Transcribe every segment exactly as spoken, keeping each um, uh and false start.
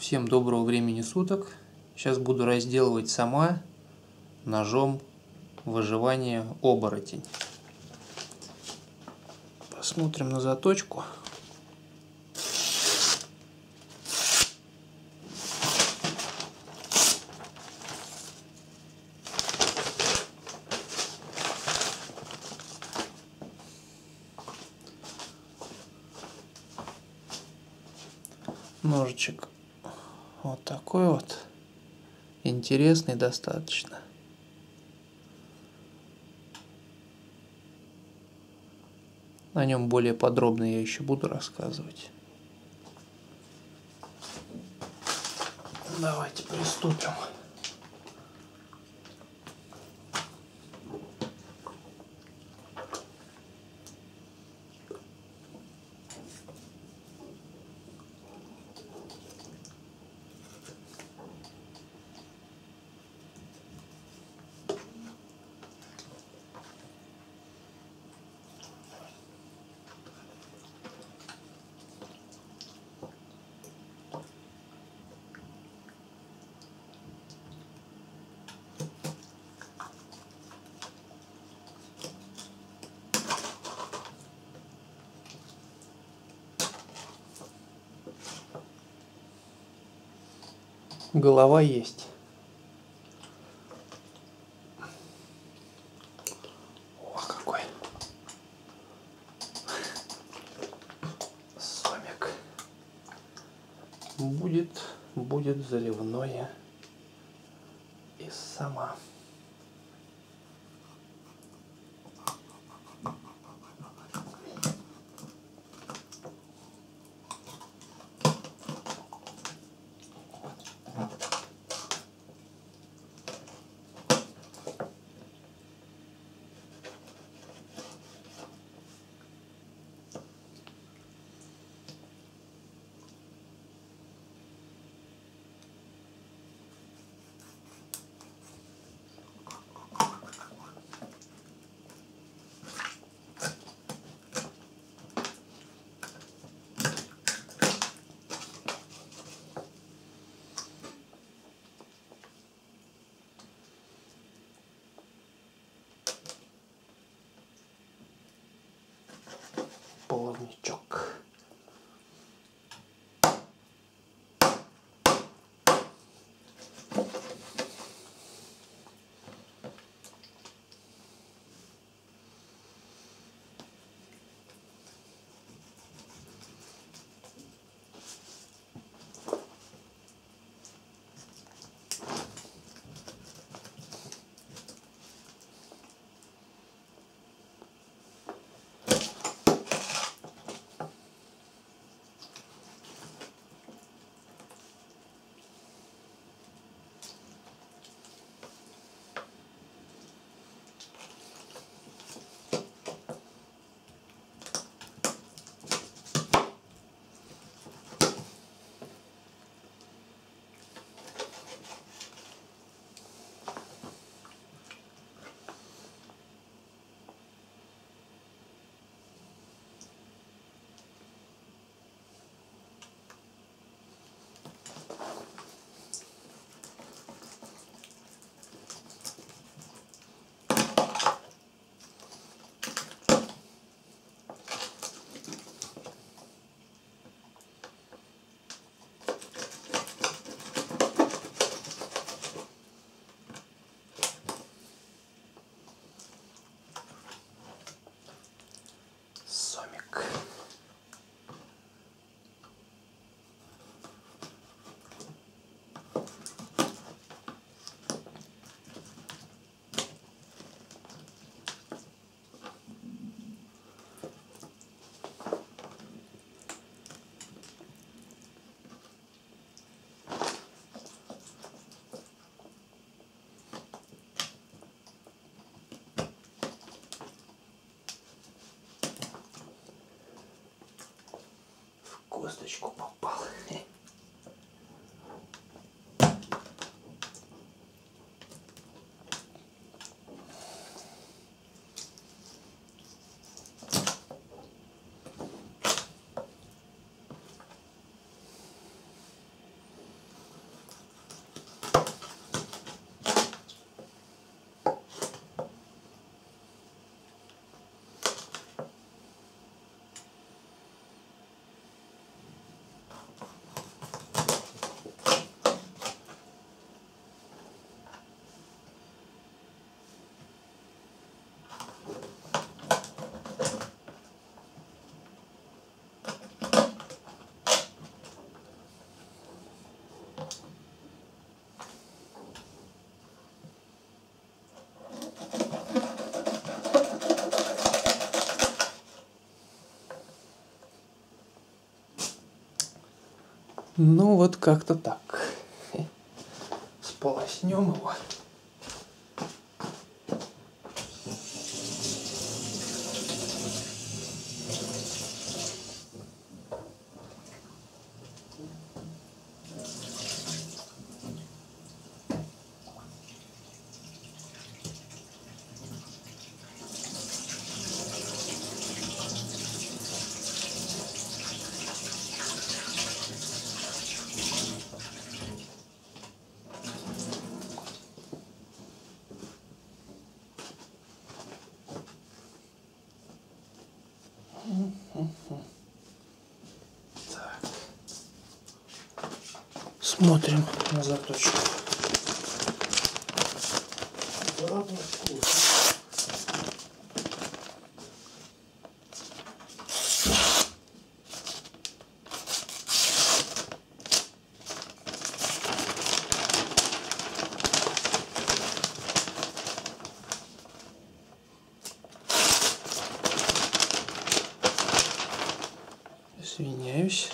Всем доброго времени суток. Сейчас буду разделывать сама ножом выживания оборотень. Посмотрим на заточку. Ножичек вот такой вот, интересный достаточно. О нем более подробно я еще буду рассказывать. Давайте приступим. Голова есть. О, какой сомик. Будет, будет заливное и сама. Половничок. Косточку попал. Ну вот как-то так. Сполоснем его. Так. Смотрим на заточку. Извиняюсь.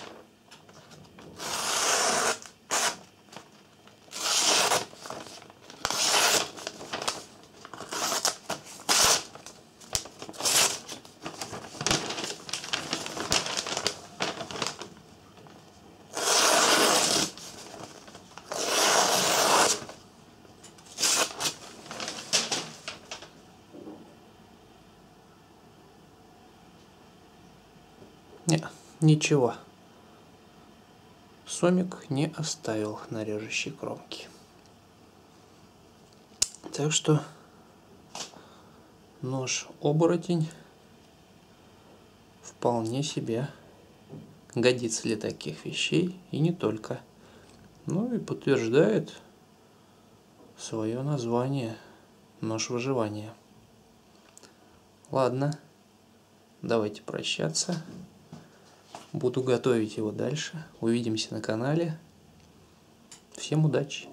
Не, ничего. Сомик не оставил на режущей кромке. Так что нож-оборотень вполне себе годится для таких вещей, и не только. Ну и подтверждает свое название нож выживания. Ладно, давайте прощаться. Буду готовить его дальше. Увидимся на канале. Всем удачи!